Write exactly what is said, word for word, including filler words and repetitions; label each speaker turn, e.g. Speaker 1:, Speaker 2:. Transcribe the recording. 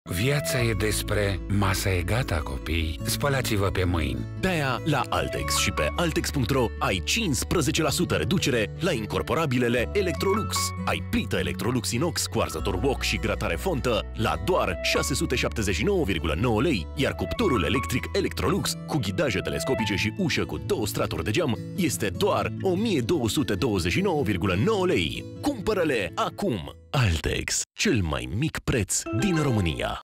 Speaker 1: Viața e despre masa e gata, copii. Spălați-vă pe mâini.
Speaker 2: De-aia, la Altex și pe altex punct ro ai cincisprezece la sută reducere la incorporabilele Electrolux. Ai plită Electrolux inox cu arzător wok și gratare fontă la doar șase sute șaptezeci și nouă virgulă nouă lei, iar cuptorul electric Electrolux cu ghidaje telescopice și ușă cu două straturi de geam este doar o mie două sute douăzeci și nouă virgulă nouă lei. Cumpără-le acum! Altex, cel mai mic preț din România.